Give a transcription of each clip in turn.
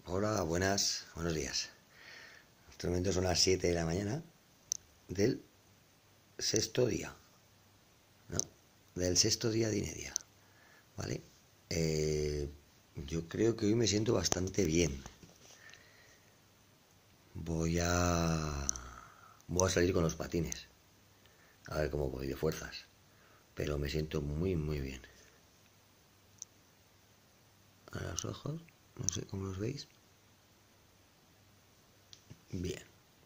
Hola, buenos días. En este momento son las 7 de la mañana del sexto día, ¿no? Del sexto día de Inedia, ¿vale? Yo creo que hoy me siento bastante bien. Voy a... Voy a salir con los patines, a ver cómo voy de fuerzas, pero me siento muy bien. A los ojos, no sé cómo los veis. Bien.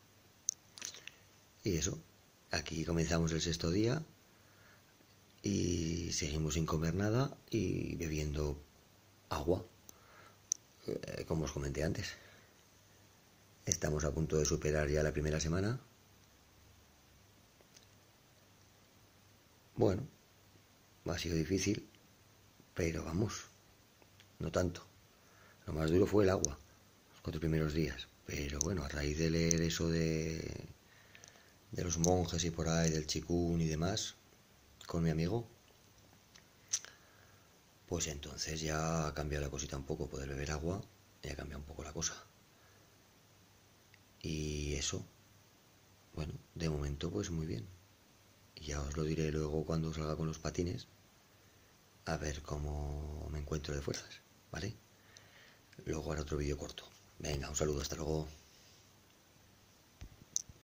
Y eso, aquí comenzamos el sexto día y seguimos sin comer nada y bebiendo agua, como os comenté antes. Estamos a punto de superar ya la primera semana. Bueno, ha sido difícil, pero vamos, no tanto. Lo más duro fue el agua, los 4 primeros días. Pero bueno, a raíz de leer eso de los monjes y por ahí, del chikún y demás, con mi amigo, pues entonces ya ha cambiado la cosita un poco, poder beber agua, y ha cambiado un poco la cosa. Y eso, bueno, de momento pues muy bien. Ya os lo diré luego cuando salga con los patines, a ver cómo me encuentro de fuerzas, ¿vale? Luego haré otro vídeo corto. Venga, un saludo, hasta luego.